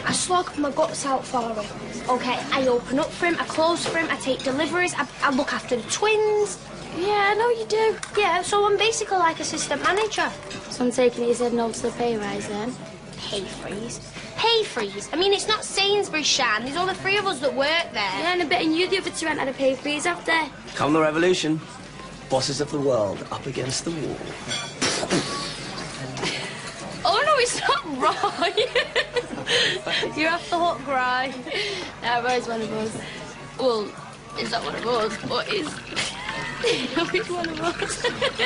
I slog my guts out for him. OK, I open up for him, I close for him, I take deliveries, I look after the twins. Yeah, I know you do. Yeah, so I'm basically like assistant manager. So I'm taking it you said no to the pay rise then? Pay freeze? Pay freeze? I mean, it's not Sainsbury's, Shan. There's only 3 of us that work there. Yeah, and I bet you the other 2 ain't had a pay freeze, have they? Come the revolution. Bosses of the world up against the wall. Oh, no, it's not right. You're off the hook, right? No, Roy's one of us. Well, is that one of us? What is... Which one of us?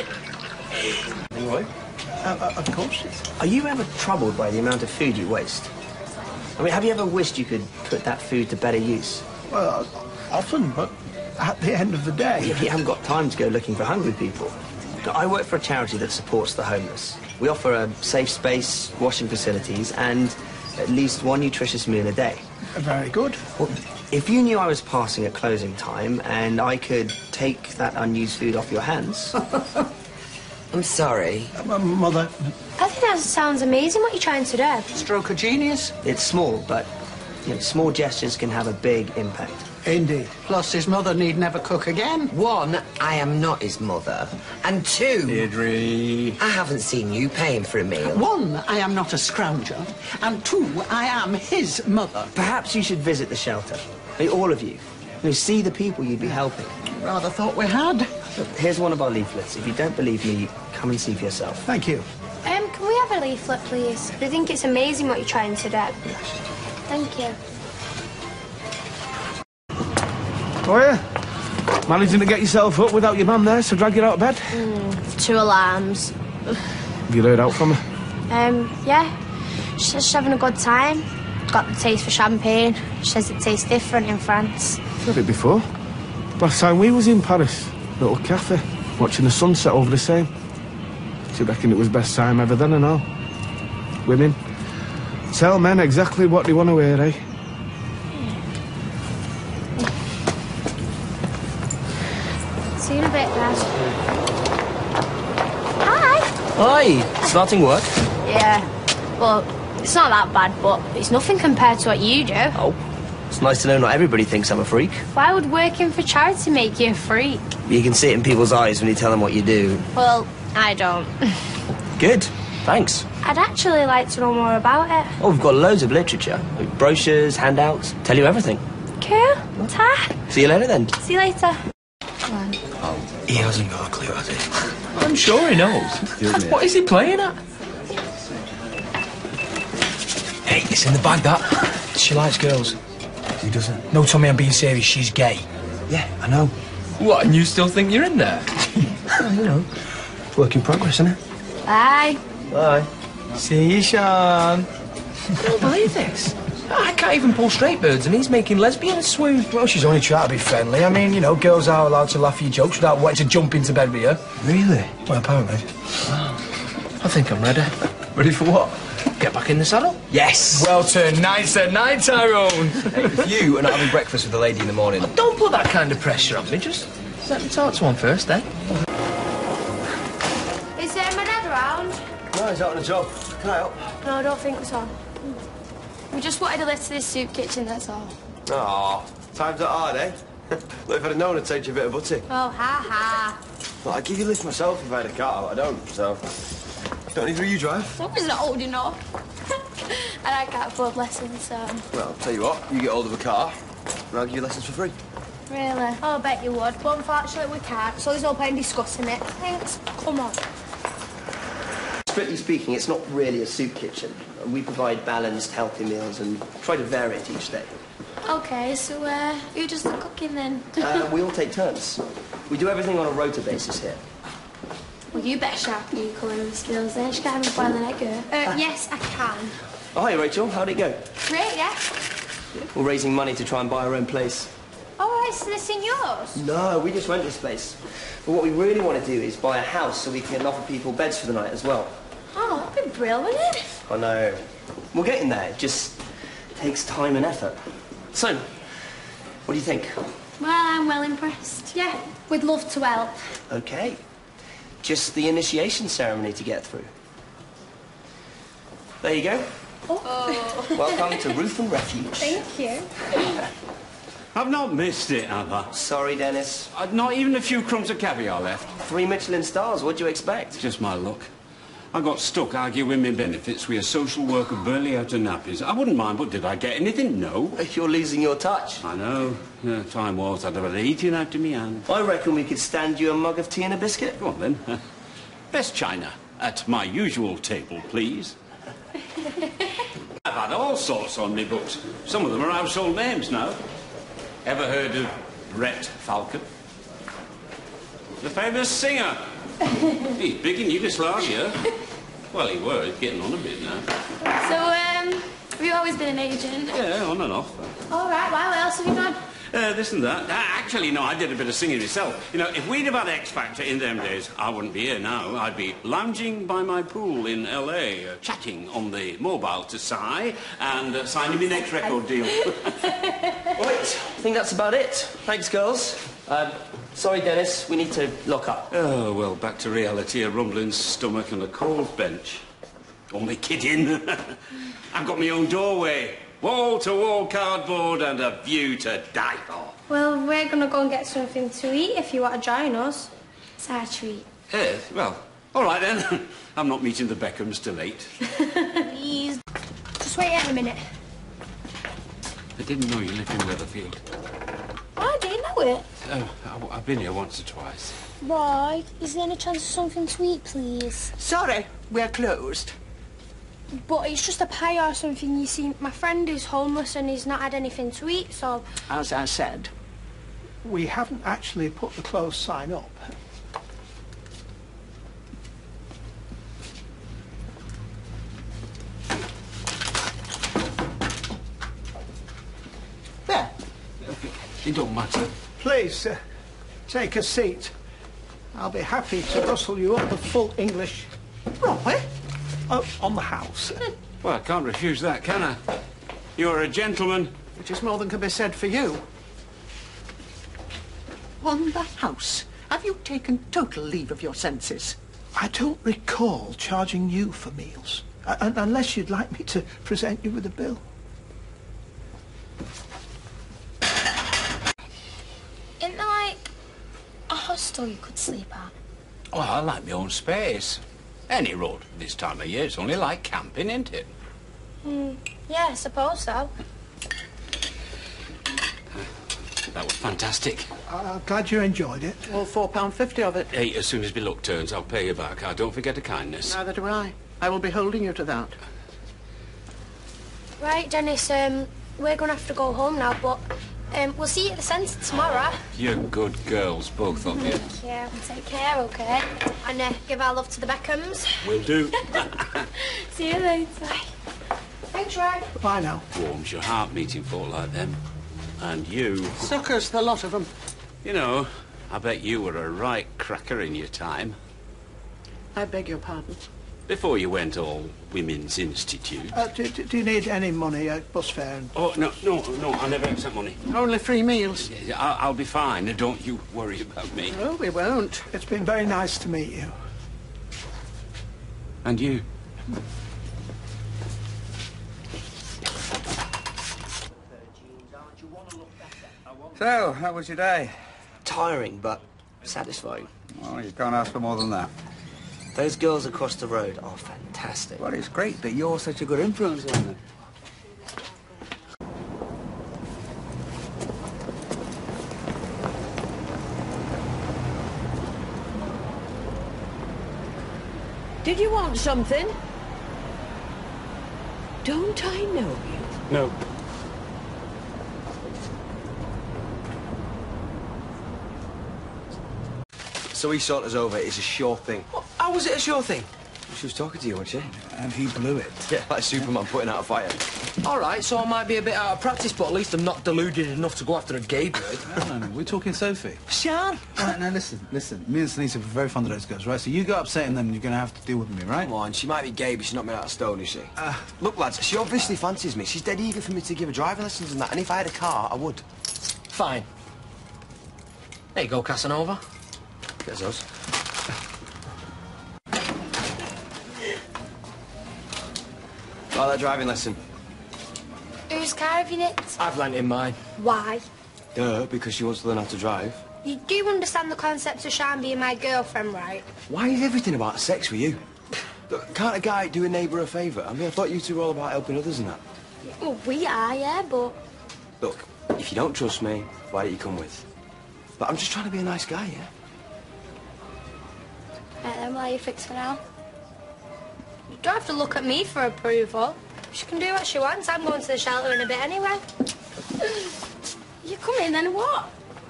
Roy? Of course. Are you ever troubled by the amount of food you waste? I mean, have you ever wished you could put that food to better use? Well, often, but at the end of the day... You haven't got time to go looking for hungry people. I work for a charity that supports the homeless. We offer a safe space, washing facilities, and at least 1 nutritious meal a day. Very good. Well, if you knew I was passing at closing time and I could take that unused food off your hands... I'm sorry. Mother... I think that sounds amazing, what you're trying to do. Stroke of genius? It's small, but small gestures can have a big impact. Indeed. Plus, his mother need never cook again. 1, I am not his mother. And 2... Deirdre... I haven't seen you paying for a meal. 1, I am not a scrounger. And 2, I am his mother. Perhaps you should visit the shelter. I mean, all of you. See the people you'd be helping. Rather thought we had. Look, here's one of our leaflets. If you don't believe me, come and see for yourself. Thank you. Can we have a leaflet, please? I think it's amazing what you're trying to do. Thank you. Oh, yeah? Managing to get yourself up without your mum there, so drag you out of bed? 2 alarms. Have you heard out from her? Yeah. She says she's having a good time. Got the taste for champagne. She says it tastes different in France. I've heard it before. Last time we was in Paris, little cafe, watching the sunset over the Seine. She reckoned it was best time ever then and all. Women tell men exactly what they want to hear, eh? See you in a bit, Dad. Hi. Hi! Starting work? Yeah. Well, it's not that bad, but it's nothing compared to what you do. Oh. It's nice to know not everybody thinks I'm a freak. Why would working for charity make you a freak? You can see it in people's eyes when you tell them what you do. Well, I don't. Good. Thanks. I'd actually like to know more about it. Oh, we've got loads of literature. Brochures, handouts, tell you everything. Cool. Ta. See you later then. See you later. He hasn't got a clue, has he? I'm sure he knows. What is he playing at? Hey, it's in the bag, that. She likes girls. Who doesn't? No, Tommy, I'm being serious. She's gay. Yeah, I know. What, and you still think you're in there? Well, work in progress, isn't it? Bye. Bye. See you, Sean. I don't believe this. I can't even pull straight birds and he's making lesbians swoon. Well, she's only trying to be friendly. I mean, you know, girls are allowed to laugh at your jokes without wanting to jump into bed with you. Really? Well, apparently. I think I'm ready. Ready for what? Get back in the saddle? Yes! Well tonight, Tyrone. Hey, if you are not having breakfast with the lady in the morning... Don't put that kind of pressure on me, just let me talk to one first, eh? Is my dad around? No, he's out on a job. Can I help? No, I don't think so. We just wanted a lift to this soup kitchen, that's all. Aw, times are hard, eh? Look, if I'd known, I'd take you a bit of butty. Oh, ha-ha. Well, I'd give you a lift myself if I had a car, but I don't, so... Don't either of you drive? Someone's not old enough. And I can't afford lessons, so... Well, I'll tell you what, you get hold of a car, and I'll give you lessons for free. Really? Oh, I bet you would. But unfortunately, we can't, so there's no point in discussing it. Thanks. Come on. Strictly speaking, it's not really a soup kitchen. We provide balanced, healthy meals and try to vary it each day. OK, so who does the cooking, then? We all take turns. We do everything on a rota basis here. Well, you better sharpen your culinary skills, then. She can't have me boiling egg, girl. Yes, I can. Oh, hi, Rachel. How'd it go? Great, yeah? We're raising money to try and buy our own place. All right, so this in yours? No, we just rent this place. But what we really want to do is buy a house so we can offer people beds for the night as well. Oh, that'd be brilliant. I know. We're getting there. It just takes time and effort. So, what do you think? Well, I'm well impressed. Yeah, we'd love to help. OK. Just the initiation ceremony to get through. There you go. Welcome to Roof and Refuge. Thank you. I've not missed it, have I? Sorry, Dennis. Not even a few crumbs of caviar left. 3 Michelin stars, what do you expect? Just my luck. I got stuck arguing my benefits with a social worker barely out of nappies. I wouldn't mind, but did I get anything? No. You're losing your touch. I know. Yeah, time was I'd have had eating out of me hand. I reckon we could stand you a mug of tea and a biscuit. Go on, then. Best china. At my usual table, please. I've had all sorts on me books. Some of them are household names now. Ever heard of Rhett Falcon? The famous singer. He's big in Yugoslavia. Well, he were. He's getting on a bit now. So, have you always been an agent? Yeah, on and off. All right, well, what else have you done? This and that. Actually, no, I did a bit of singing myself. You know, if we'd have had X Factor in them days, I wouldn't be here now. I'd be lounging by my pool in LA, chatting on the mobile to Cy and signing my next record deal. Right, I think that's about it. Thanks, girls. Sorry, Dennis, we need to lock up. Oh, well, back to reality, a rumbling stomach and a cold bench. Only kidding. I've got my own doorway. Wall-to-wall cardboard and a view to die for. Well, we're going to go and get something to eat if you want to join us. It's our treat. Well, all right then. I'm not meeting the Beckhams till 8. Please. Just wait here a minute. I didn't know you lived in Weatherfield. I didn't know it. I've been here once or twice. Right. Is there any chance of something to eat, please? Sorry, we're closed. But it's just a pie or something, you see. My friend is homeless and he's not had anything to eat, so... As I said, We haven't actually put the closed sign up. there. It don't matter. Please, take a seat. I'll be happy to rustle you up with full English. Right. On the house. Well, I can't refuse that, can I? You're a gentleman. Which is more than can be said for you. On the house. Have you taken total leave of your senses? I don't recall charging you for meals. Unless you'd like me to present you with a bill. Isn't there, like, a hostel you could sleep at? Oh, I like my own space. Any road this time of year, it's only like camping, isn't it? Yeah, I suppose so. That was fantastic. I'm glad you enjoyed it. All £4.50 of it. Hey, as soon as my luck turns, I'll pay you back. I don't forget a kindness. Neither do I. I will be holding you to that. Right, Dennis, we're going to have to go home now, but we'll see you at the centre tomorrow. You're good girls, both of you. Yeah, take care, OK? And give our love to the Beckhams. Will do. See you later. Thanks, Ray. Bye now. Warms your heart meeting folk like them. And you. Suckers, the lot of them. You know, I bet you were a right cracker in your time. I beg your pardon. Before you went all Women's Institute. Do you need any money, bus fare? Oh, no, I never accept money. Only 3 meals. I'll be fine. Don't you worry about me. No, we won't. It's been very nice to meet you. And you. So, how was your day? Tiring, but satisfying. Well, you can't ask for more than that. Those girls across the road are fantastic. Well, it's great that you're such a good influence on them. Did you want something? Don't I know you? No. So he sought us over. It's a sure thing. What? How was it a sure thing? She was talking to you, wasn't she? And he blew it. Yeah, like Superman putting out a fire. All right, so I might be a bit out of practice, but at least I'm not deluded enough to go after a gay bird. No, we're talking Sophie. Sian? Right, now listen. Me and Denise are very fond of those girls, right? So you go upsetting them and you're going to have to deal with me, right? Come on, she might be gay, but she's not made out of stone, is she? Look, lads, she obviously fancies me. She's dead eager for me to give her driving lessons and that, and if I had a car, I would. Fine. There you go, Casanova. There's us. About that driving lesson. Whose car have you nicked? I've lent in mine. Why? Duh, because she wants to learn how to drive. You do understand the concept of Sian being my girlfriend, right? Why is everything about sex with you? Look, can't a guy do a neighbour a favour? I mean, I thought you two were all about helping others and that. Well, we are, yeah, but... Look, if you don't trust me, why don't you come with? But I'm just trying to be a nice guy, yeah? Right then, well, are you fixed for now? You don't have to look at me for approval. She can do what she wants. I'm going to the shelter in a bit anyway. You come in, then what?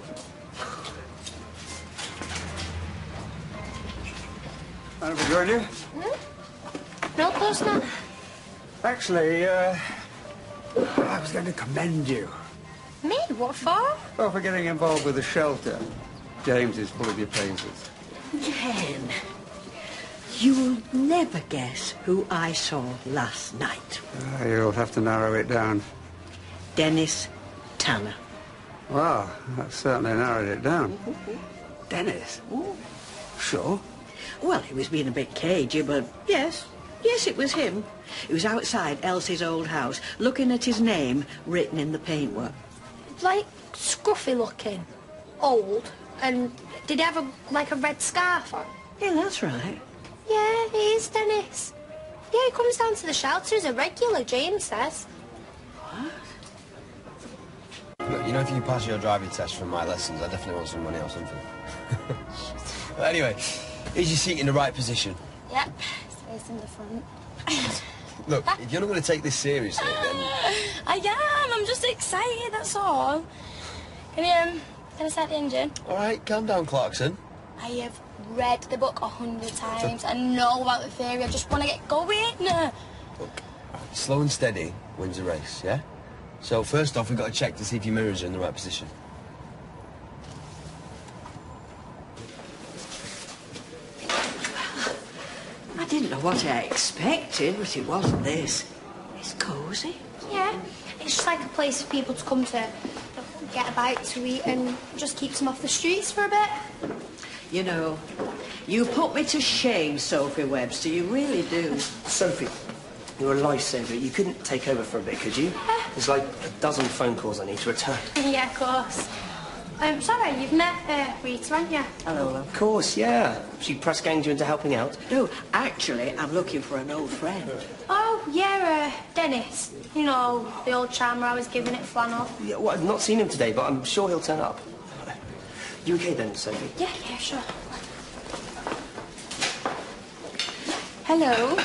Mind if I join you? No, of course not. Actually, I was going to commend you. Me? What for? Well, for getting involved with the shelter. James is full of your praises. Ken, you'll never guess who I saw last night. You'll have to narrow it down. Dennis Tanner. Well, that certainly narrowed it down. Dennis? Sure. Well, he was being a bit cagey, but yes, it was him. He was outside Elsie's old house, looking at his name written in the paintwork. Like, scruffy looking, old, and did he have a red scarf on? Yeah, that's right. Yeah, he is, Dennis. Yeah, he comes down to the shelter as a regular, James says. Look, you know, if you pass your driving test from my lessons, I definitely want some money or something. But anyway, is your seat in the right position? Yep, space in the front. Look, if you're not going to take this seriously, then... I am, I'm just excited, that's all. Can I start the engine? All right, calm down, Clarkson. I have read the book 100 times. I know about the theory, I just want to get going. Look, slow and steady wins a race, yeah? So first off, we've got to check to see if your mirrors are in the right position. I didn't know what I expected, but it wasn't this. It's cosy. Yeah, it's just like a place for people to come to get a bite to eat and just keeps them off the streets for a bit. You know, you put me to shame, Sophie Webster, you really do. Sophie, you're a lifesaver. You couldn't take over for a bit, could you? There's like a dozen phone calls I need to return. Yeah, of course. Sorry, you've met Rita, haven't you? Hello, love. Of course, yeah. She press ganged you into helping out. No, actually, I'm looking for an old friend. Oh, yeah, Dennis. You know, the old charmer I was giving it flannel. Yeah, well, I've not seen him today, but I'm sure he'll turn up. You okay then, Sophie? Yeah, sure. Hello.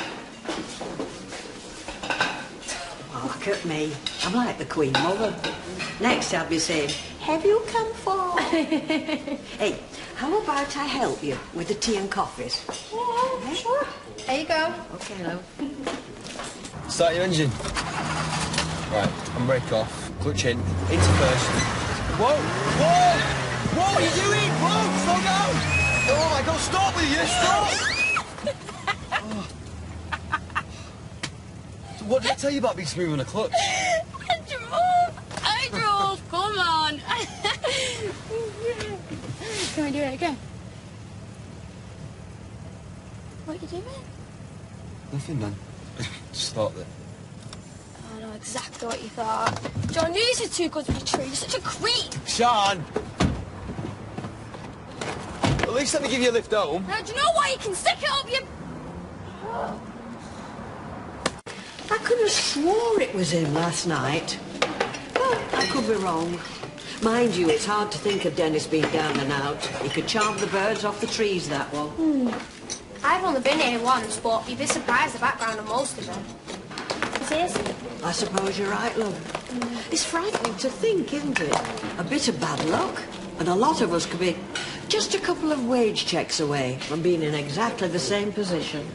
Oh, look at me. I'm like the Queen Mother. Next I'll be saying, have you come for? Hey, how about I help you with the tea and coffees? Yeah, sure. There you go. Okay, love. Start your engine. Right, handbrake off. Clutch in. Into first. Whoa! Whoa! Whoa, what are you doing? Whoa! Slow down! Oh my God, stop with you! Stop! Oh. So what did I tell you about being smooth on a clutch? I drove, come on. Can we do it again? What are you doing? Nothing, man. Just thought that. I know exactly what you thought. John, you used to too good to be true. You're such a creep. Sian! At least let me give you a lift home. Now, do you know what? You can stick it up your... I could have swore it was him last night. Well, I could be wrong. Mind you, it's hard to think of Dennis being down and out. He could charm the birds off the trees, that one. I've only been here once, but you'd be surprised the background of most of them. It is. I suppose you're right, love. It's frightening to think, isn't it? A bit of bad luck, and a lot of us could be just a couple of wage checks away from being in exactly the same position.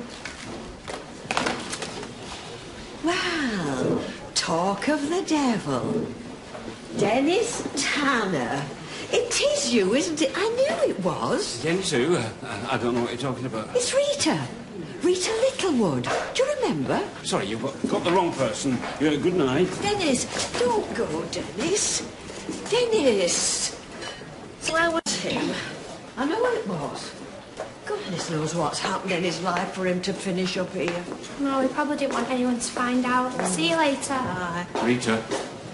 Well, talk of the devil. Dennis Tanner. It is you, isn't it? I knew it was. Dennis who? I don't know what you're talking about. It's Rita. Rita Littlewood. Do you remember? Sorry, you've got the wrong person. Good night. Dennis, don't go, Dennis. Dennis. So I was him. I know what it was. Good Goodness knows what's happened in his life for him to finish up here. No, he probably didn't want anyone to find out. See you later. Bye. Rita.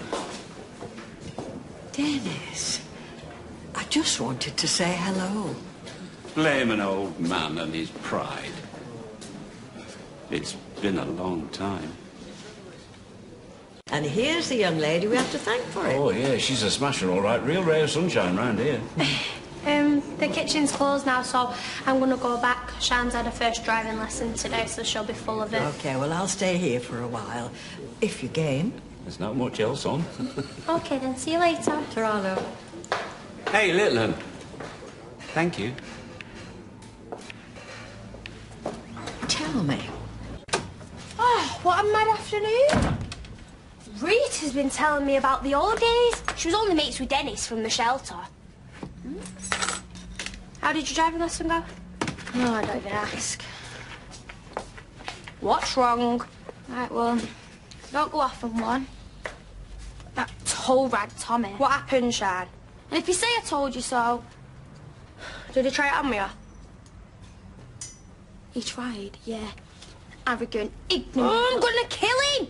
Dennis, I just wanted to say hello. Blame an old man and his pride. It's been a long time. And here's the young lady we have to thank for it. Oh, yeah, she's a smasher, all right. Real ray of sunshine round here. The kitchen's closed now, so I'm going to go back. Sian's had her first driving lesson today, so she'll be full of it. OK, well, I'll stay here for a while, if you're game. There's not much else on. OK, then. See you later. Ta-ra. Hey, little un. Thank you. Tell me. Oh, what a mad afternoon. Rita's been telling me about the old days. She was only mates with Dennis from the shelter. How did your driving lesson go? No, I don't even ask. What's wrong? Right, well, don't go off on one. That toe rag Tommy. What happened, Sian? And if you say I told you so, did he try it on with you? He tried, yeah. Arrogant, ignorant. Oh, I'm gonna kill him!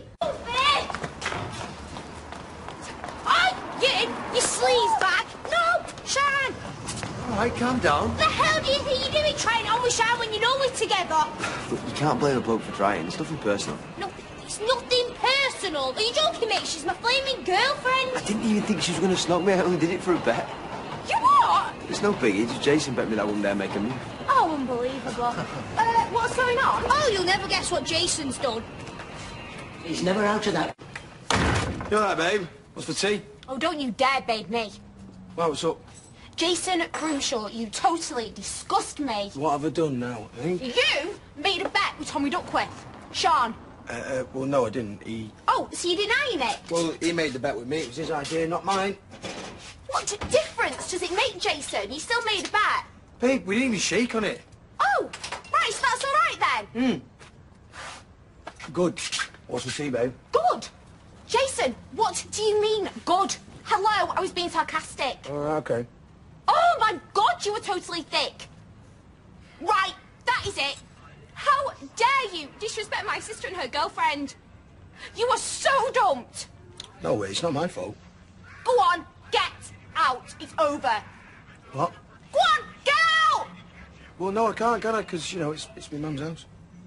Oh, you sleaze bag! No, Sian! All right, calm down. The hell do you think you're doing trying it on with Sian when you know we're together? Look, you can't blame a bloke for trying. It's nothing personal. No, it's nothing personal. Are you joking, mate? She's my flaming girlfriend. I didn't even think she was going to snog me. I only did it for a bet. You what? It's no biggie. Just Jason bet me that I wouldn't dare make a move. Oh, unbelievable. What's going on? Oh, you'll never guess what Jason's done. He's never out of that. You all right, babe? What's for tea? Oh, don't you dare babe me. Well, what's up? Jason Grimshaw, you totally disgust me. What have I done now, eh? You made a bet with Tommy Duckworth. Sian. Well, no, I didn't. Oh, so you're denying it? Well, he made the bet with me. It was his idea, not mine. What difference does it make, Jason? You still made a bet. Babe, we didn't even shake on it. Oh, right, so that's all right then? Good. What's for tea, babe? Good. Jason, what do you mean, good? Hello, I was being sarcastic. Okay. Oh, my God, you were totally thick. Right, that is it. How dare you disrespect my sister and her girlfriend? You are so dumped. No way, it's not my fault. Go on, get out. It's over. What? Go on, get out! Well, no, I can't, can I? Because, you know, it's my mum's house.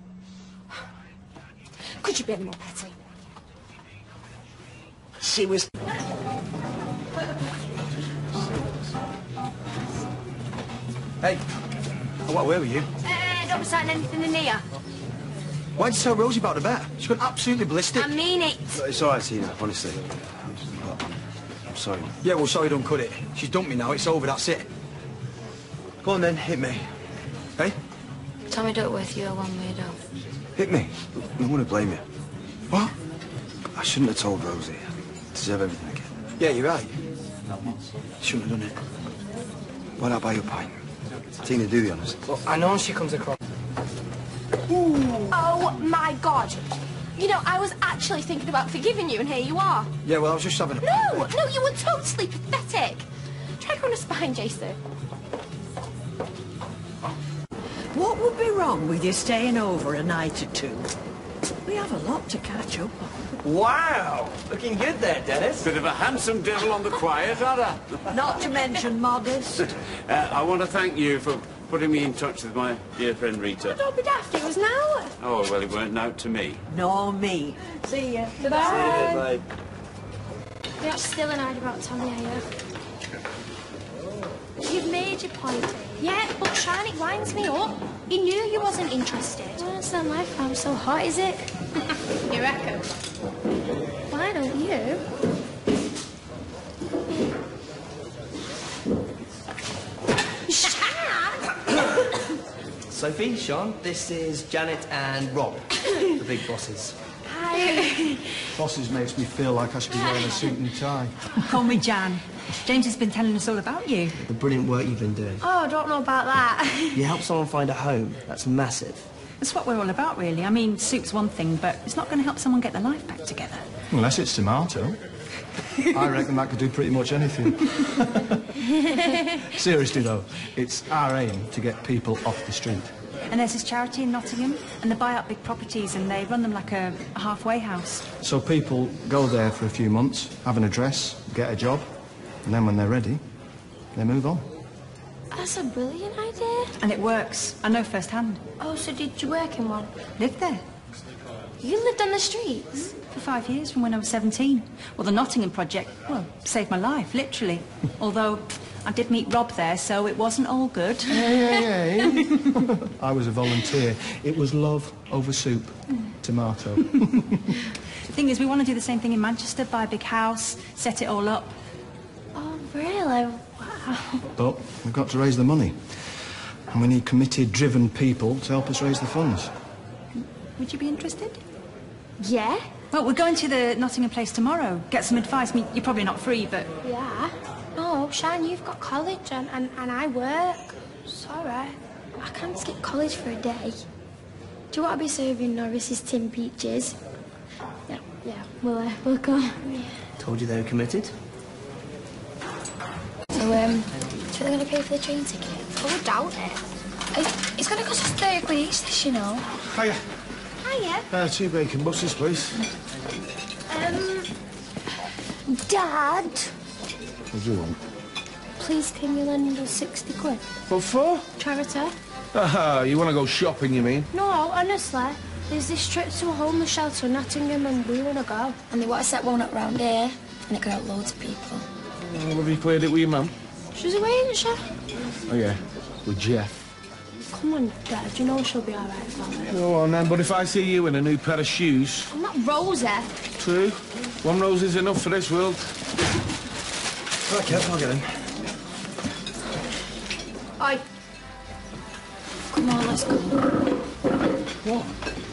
Could you be any more petty? She was... Hey, what, where were you? Don't be signing anything in here. Why'd you tell Rosie about the bet? She got absolutely ballistic. I mean it. It's all right, Tina, honestly. I'm sorry. Yeah, well, sorry, don't cut it. She's dumped me now. It's over, that's it. Go on, then. Hit me. Hey? Tommy Duckworth, you're one weirdo. Hit me. I want to blame you. What? I shouldn't have told Rosie. I deserve everything again. Yeah, you're right. Shouldn't have done it. Why'd I buy you a pint? Tina, do the honours. Look, I know she comes across... Oh, my God. You know, I was actually thinking about forgiving you, and here you are. Yeah, well, I was just having a... No, you were totally pathetic. Try going to spine, Jason. What would be wrong with you staying over a night or two? We have a lot to catch up on. Wow! Looking good there, Dennis. Bit of a handsome devil on the quiet, Ada. Not to mention modest. I want to thank you for putting me in touch with my dear friend Rita. Don't be daft, it was now. Oh, well, it weren't out to me. Nor me. See ya. Bye. See you, babe. You're not still annoyed about Tommy, are you? You've made your point. Yeah, but Sian, it winds me up. He knew you wasn't interested. Well, it's not my fault so hot, is it? You reckon? Why don't you? Sophie, Sian, this is Janet and Rob, the big bosses. Hi. Bosses makes me feel like I should be wearing a suit and tie. Call me Jan. James has been telling us all about you. The brilliant work you've been doing. Oh, I don't know about that. You help someone find a home. That's massive. That's what we're all about, really. I mean, soup's one thing, but it's not going to help someone get their life back together. Unless it's tomato. I reckon that could do pretty much anything. Seriously, though, it's our aim to get people off the street. And there's this charity in Nottingham, and they buy up big properties and they run them like a halfway house. So people go there for a few months, have an address, get a job, and then when they're ready, they move on. That's a brilliant idea. And it works. I know firsthand. Oh, so did you work in one? Lived there. You lived on the streets? For 5 years, from when I was 17. Well, the Nottingham project, well, saved my life, literally. Although I did meet Rob there, so it wasn't all good. Yeah. I was a volunteer. It was love over soup. Tomato. The thing is, we want to do the same thing in Manchester, buy a big house, set it all up. Oh, really? Wow. But we've got to raise the money. And we need committed, driven people to help us raise the funds. Would you be interested? Yeah? Well, we're going to the Nottingham place tomorrow. Get some advice. I mean, you're probably not free, but... Yeah. No, Sian, you've got college and I work. Sorry. I can't skip college for a day. Do you want to be serving Norris's tin peaches? Yeah, we'll go. Yeah. Told you they were committed. So, do you think they're going to pay for the train ticket? Oh, I doubt it. It's going to cost us 30 quid each this, you know. Hiya. Hiya. 2 bacon buses, please. Dad, What do you want? please can you lend us 60 quid? What for? Charity. You want to go shopping, you mean? No, honestly. There's this trip to a homeless shelter in Nottingham and we want to go. And they want to set one up round here and it could help loads of people. Oh, have you cleared it with your mum? She's away, isn't she? Oh, yeah. With Jeff. Come on, Dad. You know she'll be all right, darling. Go on, then. But if I see you in a new pair of shoes... I'm not Rosie. True. One rose is enough for this world. Right, Kev, I'll get in. Oi. Come on, let's go. What?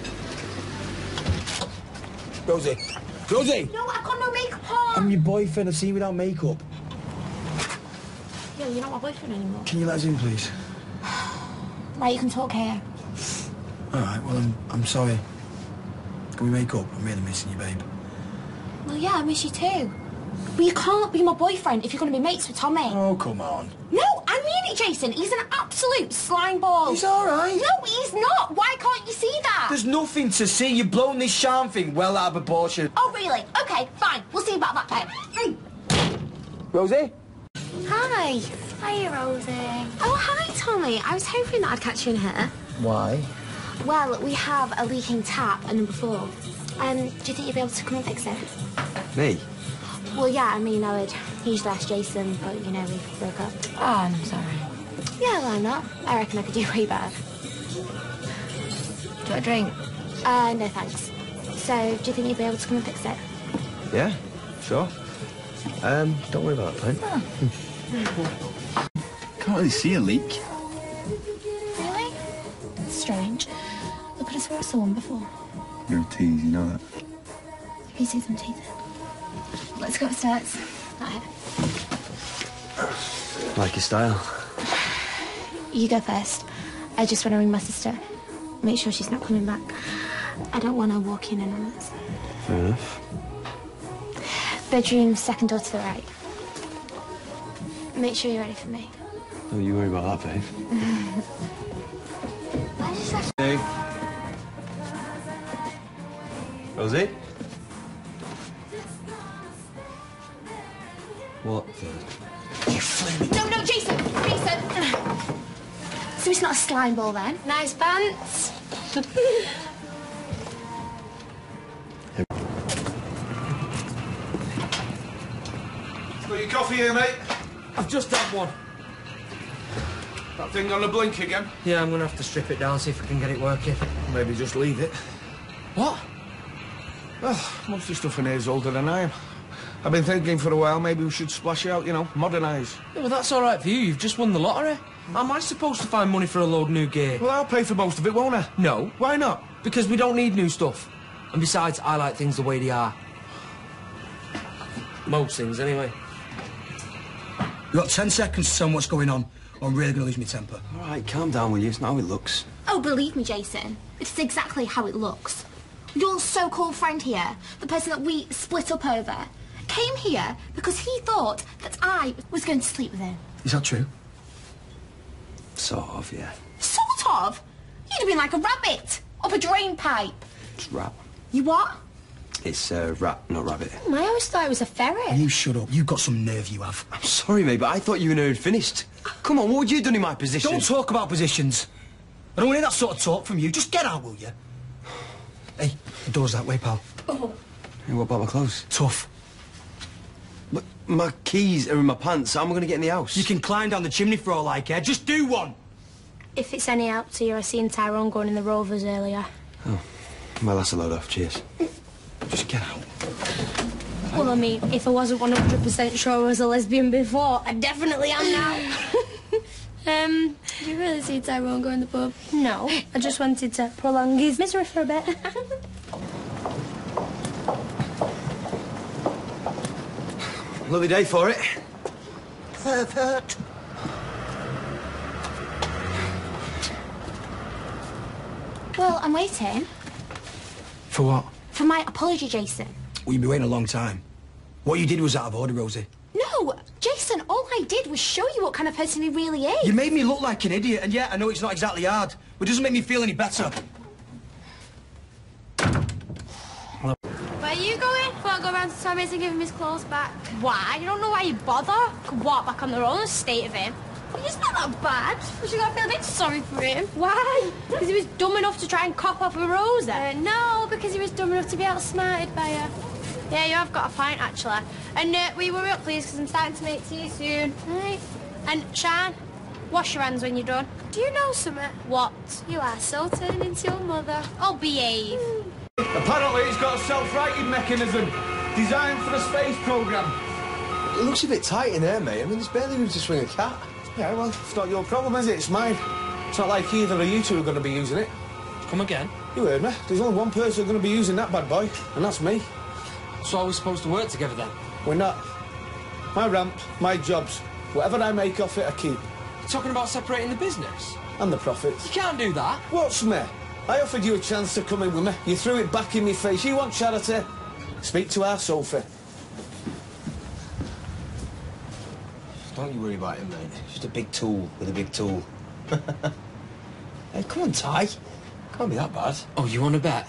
Rosie! Rosie! No, I've got no makeup on. I'm your boyfriend. I've seen you without makeup. Yeah, you're not my boyfriend anymore. Can you let us in, please? Right, you can talk here. All right, well, I'm sorry. Can we make up? I'm really missing you, babe. Well, yeah, I miss you too. But you can't be my boyfriend if you're going to be mates with Tommy. Oh, come on. No, I mean it, Jason. He's an absolute slime ball. He's all right. No, he's not. Why can't you see that? There's nothing to see. You've blown this charm thing well out of proportion. Oh, really? OK, fine. We'll see about that then. Rosie? Hi. Hiya, Rosie. Oh, hi, Tommy. I was hoping that I'd catch you in here. Why? Well, we have a leaking tap at number 4. Do you think you'd be able to come and fix it? Me? Well, yeah, I mean, I would usually ask Jason, but, you know, we broke up. Oh, I'm sorry. Yeah, why not? I reckon I could do way better. Do you want a drink? No, thanks. So, do you think you'd be able to come and fix it? Yeah, sure. Don't worry about it, mate. Can't really see a leak. Really? That's strange. Look at us where I saw one before. You're a tease, you know that. Have you seen some teeth? Let's go upstairs. Right. Like your style. You go first. I just want to ring my sister. Make sure she's not coming back. I don't want her walking in on us. Fair enough. Bedroom, second door to the right. Make sure you're ready for me. Don't you worry about that, babe. I just have Hey. Rosie? What the... You flaming... No, Jason! Jason! So it's not a slime ball, then? Nice pants. Got your coffee here, mate? I've just had one. That thing on the blink again? Yeah, I'm going to have to strip it down, see if I can get it working. Maybe just leave it. What? Well, most of the stuff in here is older than I am. I've been thinking for a while maybe we should splash out, you know, modernise. Yeah, well, that's all right for you. You've just won the lottery. How am I supposed to find money for a load of new gear? Well, I'll pay for most of it, won't I? No. Why not? Because we don't need new stuff. And besides, I like things the way they are. Most things, anyway. You've got 10 seconds to tell me what's going on, or I'm really going to lose my temper. All right, calm down, will you? It's not how it looks. Oh, believe me, Jason. It's exactly how it looks. Your so-called friend here, the person that we split up over, came here because he thought that I was going to sleep with him. Is that true? Sort of, yeah. Sort of? You'd have been like a rabbit up a drain pipe. It's rat. You what? It's rat, not rabbit. I always thought it was a ferret. You shut up. You've got some nerve, you have. I'm sorry, mate, but I thought you and her had finished. Come on, what would you have done in my position? Don't talk about positions. I don't want to hear that sort of talk from you. Just get out, will you? Hey, the door's that way, pal. Oh. Hey, what about my clothes? Tough. But my keys are in my pants. How am I going to get in the house? You can climb down the chimney for all I care. Just do one. If it's any help to you, I seen Tyrone going in the Rovers earlier. Oh, well, that's a load off. Cheers. Just get out. Well, I mean, if I wasn't 100% sure I was a lesbian before, I definitely am now. Did you really see Tyrone go in the pub? No, I just wanted to prolong his misery for a bit. Lovely day for it. Pervert. Well, I'm waiting. For what? For my apology, Jason. Well, you've been waiting a long time. What you did was out of order, Rosie. No, Jason, all I did was show you what kind of person he really is. You made me look like an idiot, and yeah, I know it's not exactly hard, but it doesn't make me feel any better. Where are you going? Before I go round to Tommy's and give him his clothes back. Why? You don't know why you bother? Could walk back on their own, state of him. Well, it's not that bad. I should feel a bit sorry for him. Why? Because he was dumb enough to try and cop off a Rosa? No, because he was dumb enough to be outsmarted by her. Yeah, you have got a pint, actually. And will you hurry up, please, because I'm starting to make tea soon. Right. And, Sian, wash your hands when you're done. Do you know something? What? You are so turning into your mother. Oh, behave. Apparently it's got a self-righting mechanism designed for the space programme. It looks a bit tight in there, mate. I mean, there's barely room to swing a cat. Yeah, well, it's not your problem, is it? It's mine. It's not like either of you two are going to be using it. Come again? You heard me. There's only one person going to be using that bad boy, and that's me. So are we supposed to work together then? We're not. My ramp, my jobs. Whatever I make off it, I keep. You're talking about separating the business? And the profits. You can't do that. What's me? I offered you a chance to come in with me. You threw it back in my face. You want charity? Speak to our Sophie. Don't you worry about him, mate. Just a big tool with a big tool. Hey, come on, Ty. Can't be that bad. Oh, you want to bet?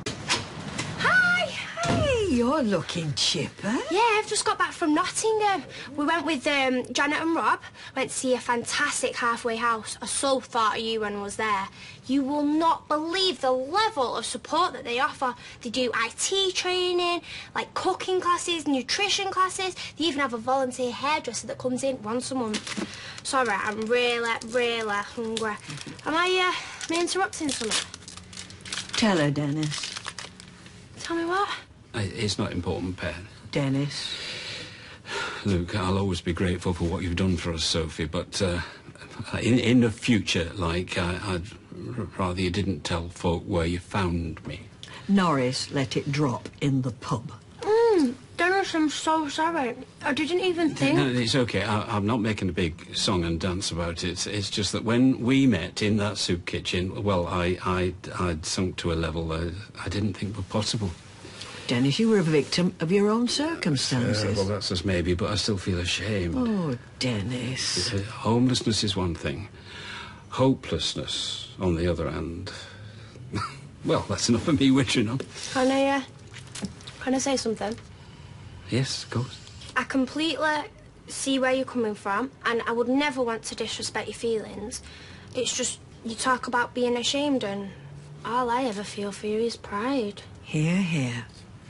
You're looking chipper. Yeah, I've just got back from Nottingham. We went with Janet and Rob. Went to see a fantastic halfway house. I so thought of you when I was there. You will not believe the level of support that they offer. They do IT training, like cooking classes, nutrition classes. They even have a volunteer hairdresser that comes in once a month. Sorry, I'm really, really hungry. Am I interrupting something? Tell her, Dennis. Tell me what? It's not important, Pet. Dennis. Luke, I'll always be grateful for what you've done for us, Sophie, but in the future, like, I'd rather you didn't tell folk where you found me. Norris let it drop in the pub. Dennis, I'm so sorry. I didn't even think... No, it's okay. I'm not making a big song and dance about it. It's just that when we met in that soup kitchen, well, I'd sunk to a level I didn't think were possible. Dennis, you were a victim of your own circumstances. Well, that's just maybe, but I still feel ashamed. Oh, Dennis. Homelessness is one thing. Hopelessness, on the other hand... Well, that's enough of me witching on. Can I say something? Yes, of course. I completely see where you're coming from, and I would never want to disrespect your feelings. It's just, you talk about being ashamed, and all I ever feel for you is pride. Hear, hear.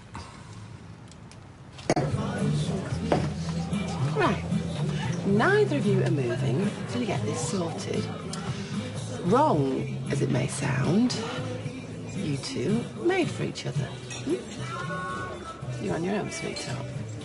Right. Neither of you are moving until you get this sorted. Wrong as it may sound, you two made for each other. You're on your own, sweetheart.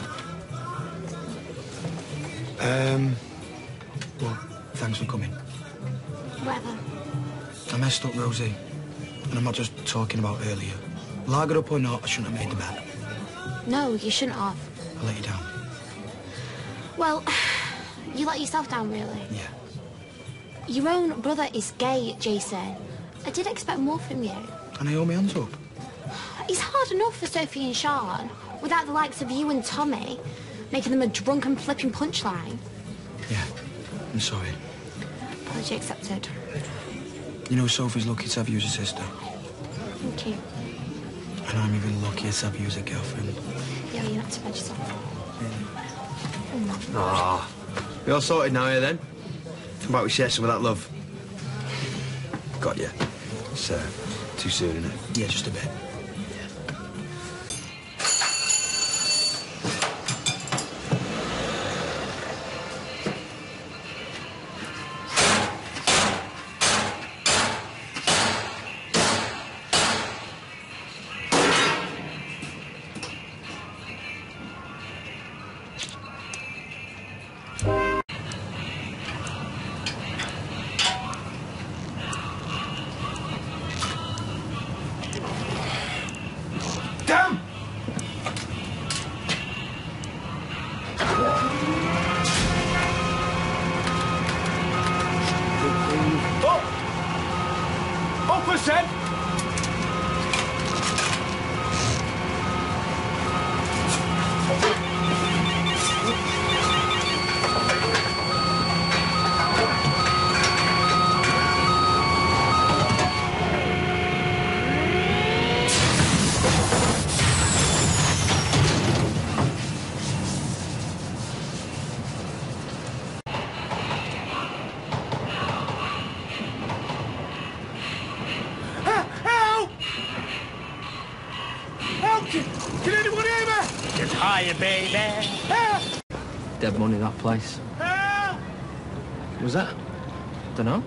Well, thanks for coming. Whatever. I messed up, Rosie. And I'm not just talking about earlier. Lagered up or not, I shouldn't have made the bet. No, you shouldn't have. I let you down. Well, you let yourself down, really. Yeah. Your own brother is gay, Jason. I did expect more from you. And I hold my hands up. It's hard enough for Sophie and Sian. Without the likes of you and Tommy, making them a drunken flipping punchline. Yeah, I'm sorry. Apology accepted. You know, Sophie's lucky to have you as a sister. Thank you. And I'm even luckier to have you as a girlfriend. Yeah, you have to bed yourself. Ah, we all sorted now, here then? How about we share some of that love? Got you. It's too soon, isn't it? Yeah, just a bit. Damn! Up a cent! Help! Help! Can anyone hear me? Get higher, baby. Help! Dead money, that place. Help! Was that? Dunno.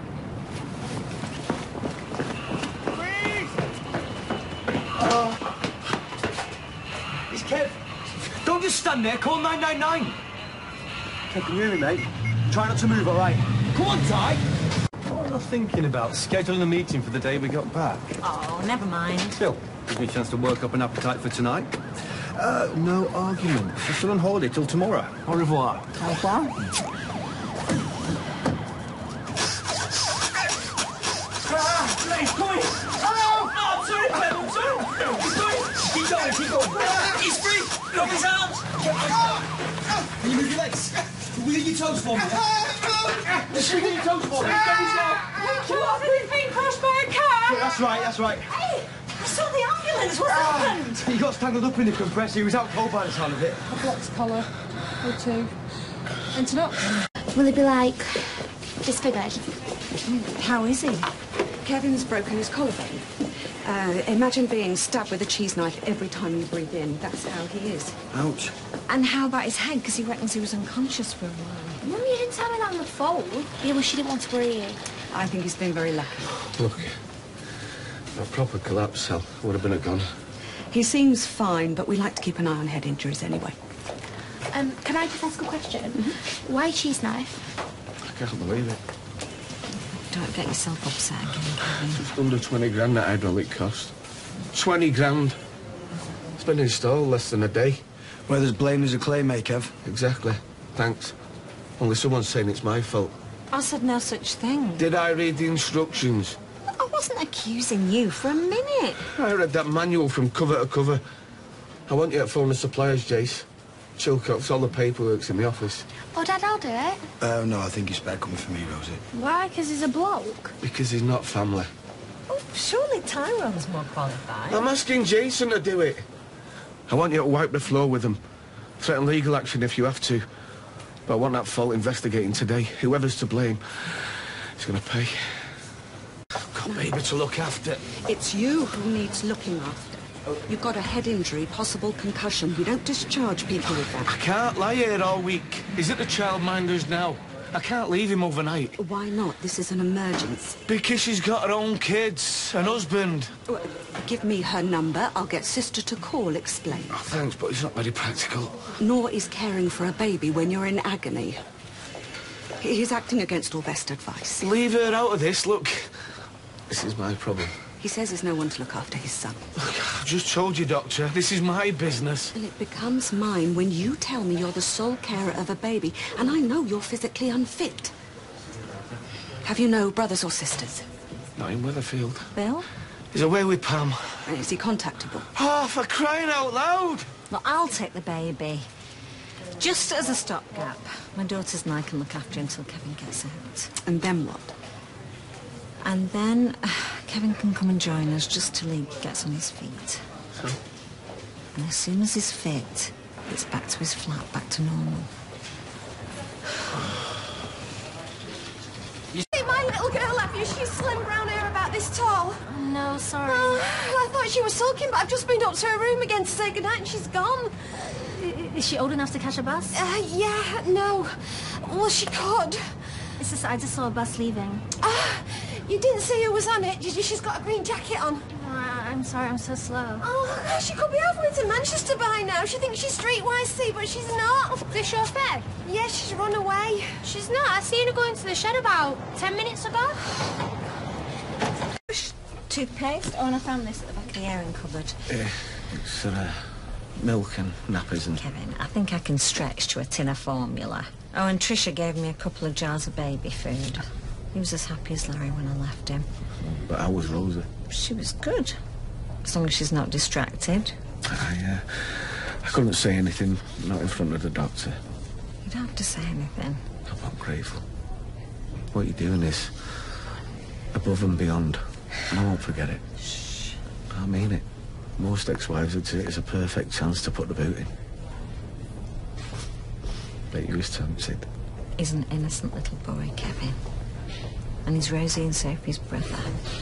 It's Kev. Don't just stand there. Call 999. Kev, can you hear me, mate? Try not to move, all right? Come on, Ty. What was I thinking about? Scheduling a meeting for the day we got back. Oh, never mind. Still, gives me a chance to work up an appetite for tonight. No argument. She's still on holiday till tomorrow. Au revoir. Au revoir. He's coming! Oh, I'm sorry, Clem, I'm sorry! He's coming! Keep going, keep going! He's free! Drop his arms! Can you move your legs? Wiggle your toes for me. Just wiggle your toes for me. Drop his arms. What, have been crushed by a car? Yeah, that's right, that's right. Hey, I saw the ambulance. What happened? He got tangled up in the compressor. He was out cold by the sound of it. A blocked collar or two. Enter up. Will he be, like, disfigured? How is he? Kevin's broken his collarbone. Imagine being stabbed with a cheese knife every time you breathe in. That's how he is. Ouch. And how about his head? Because he reckons he was unconscious for a while. Mum, you didn't tell me that on the phone. Yeah, well, she didn't want to worry you. I think he's been very lucky. Look, a proper collapse cell would have been a gun. He seems fine, but we like to keep an eye on head injuries anyway. Can I just ask a question? Why a cheese knife? I can't believe it. Don't get yourself upset again, Kevin. Just under 20 grand that hydraulic cost. 20 grand. It's been installed less than a day. Where there's blame, there's a claim, mate, Kev. Exactly. Thanks. Only someone's saying it's my fault. I said no such thing. Did I read the instructions? I wasn't accusing you for a minute. I read that manual from cover to cover. I want you to phone the suppliers, Jace. Chilcott's, all the paperwork's in the office. Oh, Dad, I'll do it. No, I think it's better coming from me, Rosie. Why? Because he's a bloke? Because he's not family. Oh, surely Tyrone's more qualified. I'm asking Jason to do it. I want you to wipe the floor with them. Threaten legal action if you have to. But I want that fault investigating today. Whoever's to blame is going to pay. I've got baby to look after. It's you who needs looking after. You've got a head injury, possible concussion. We don't discharge people with that. I can't lie here all week. He's at the childminders now. I can't leave him overnight. Why not? This is an emergency. Because she's got her own kids, an husband. Well, give me her number. I'll get Sister to call, explain. Oh, thanks, but it's not very practical. Nor is caring for a baby when you're in agony. He's acting against all best advice. Leave her out of this, look. This is my problem. He says there's no one to look after his son. Look, I've just told you, Doctor, this is my business. Well, it becomes mine when you tell me you're the sole carer of a baby, and I know you're physically unfit. Have you no brothers or sisters? Not in Weatherfield. Bill? He's away with Pam. And is he contactable? Oh, for crying out loud! Well, I'll take the baby. Just as a stopgap. My daughters and I can look after him until Kevin gets out. And then what? And then Kevin can come and join us just till he gets on his feet. So? And as soon as he's fit, it's back to his flat, back to normal. You see my little girl, have you? She's slim brown hair about this tall. No, sorry. Oh, I thought she was sulking, but I've just been up to her room again to say goodnight and she's gone. Is she old enough to catch a bus? Yeah, no. Well, she could. It's just, I just saw a bus leaving. You didn't see who was on it, did you? She's got a green jacket on. I'm sorry, I'm so slow. Oh, gosh, she could be halfway to Manchester by now. She thinks she's streetwise, see, but she's not. Is this your fare? Yeah, she's run away. She's not. I seen her go into the shed about 10 minutes ago. Toothpaste? Oh, and I found this at the back of the airing cupboard. It's milk and nappies and... Kevin, I think I can stretch to a tin of formula. Oh, and Tricia gave me a couple of jars of baby food. He was as happy as Larry when I left him. But how was Rosie? She was good. As long as she's not distracted. I couldn't say anything, not in front of the doctor. You don't have to say anything. I'm grateful. What you're doing is above and beyond. And I won't forget it. Shh. I mean it. Most ex-wives would say it's a perfect chance to put the boot in. Bet you was tempted. He's an innocent little boy, Kevin. And he's Rosie and Sophie's brother.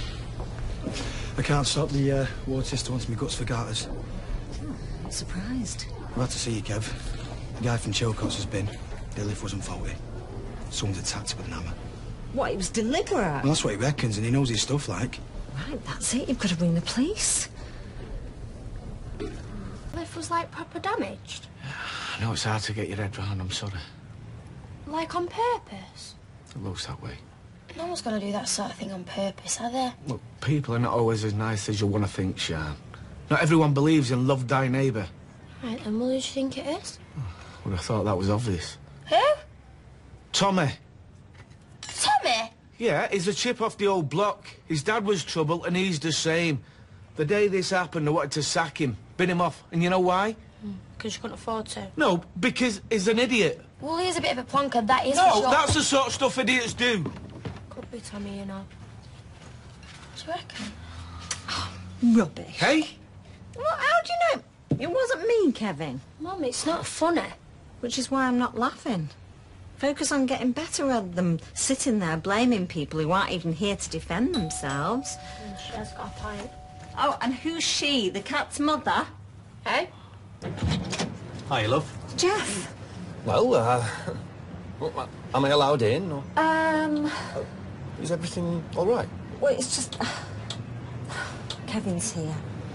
I can't stop. The ward sister wants me guts for garters. Oh, I'm surprised. Glad to see you, Kev. The guy from Chilcott's has been. The lift wasn't faulty. Someone's attacked her with an hammer. What, it was deliberate? Well, that's what he reckons, and he knows his stuff, like. Right, that's it. You've got to ring the police. The lift was, like, proper damaged? I know it's hard to get your head round, I'm sorry. Like, on purpose? It looks that way. No one's going to do that sort of thing on purpose, are they? Look, people are not always as nice as you want to think, Sian. Not everyone believes in love thy neighbour. Right, then, well, who do you think it is? Well, I thought that was obvious. Who? Tommy. Tommy? Yeah, he's a chip off the old block. His dad was trouble, and he's the same. The day this happened, I wanted to sack him, bin him off, and you know why? Because you couldn't afford to. No, because he's an idiot. Well, he's a bit of a plonker, that is for No, sure. that's the sort of stuff idiots do. Could be Tommy, you know. Do you reckon? Rubbish. Hey? Well, how do you know? It wasn't me, Kevin. Mum, it's not funny. Which is why I'm not laughing. Focus on getting better rather than sitting there blaming people who aren't even here to defend themselves. She has got a point. Oh, and who's she? The cat's mother? Hey? Hi, love. Jeff. Well, am I allowed in, or is everything all right? Well, it's just... Kevin's here.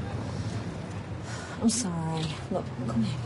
I'm sorry. Look, come here.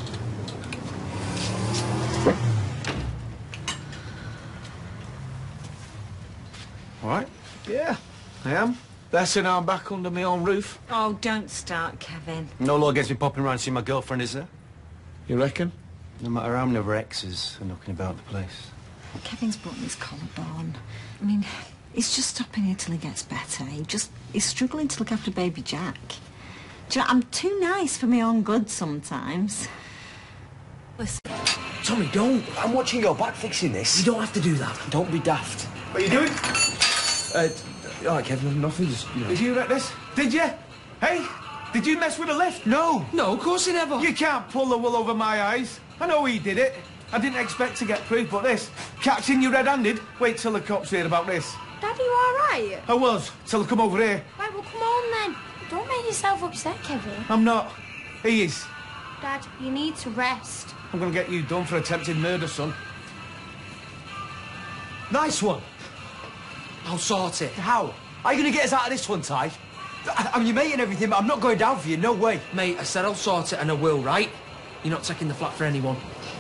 All right? Yeah, I am. Better now I'm back under my own roof. Oh, don't start, Kevin. No law against me popping around seeing my girlfriend, is there? You reckon? No matter how many of her exes are knocking about the place. Kevin's broken his collarbone. I mean, he's just stopping here till he gets better. He's struggling to look after baby Jack. Do you know, I'm too nice for my own good sometimes. Listen. Tommy, don't. I'm watching your back fixing this. You don't have to do that. Don't be daft. What are you doing? All right, Kevin, nothing. Just, you know. Did you wreck this? Did you? Hey? Did you mess with the lift? No. No, of course he never. You can't pull the wool over my eyes. I know he did it. I didn't expect to get proof, but this, catching you red-handed, wait till the cops hear about this. Dad, are you all right? I was, till I come over here. Right, well, come on then. Don't make yourself upset, Kevin. I'm not. He is. Dad, you need to rest. I'm going to get you done for attempted murder, son. Nice one. I'll sort it. How? Are you going to get us out of this one, Ty? I'm your mate and everything, but I'm not going down for you, no way. Mate, I said I'll sort it and I will, right? You're not taking the flat for anyone.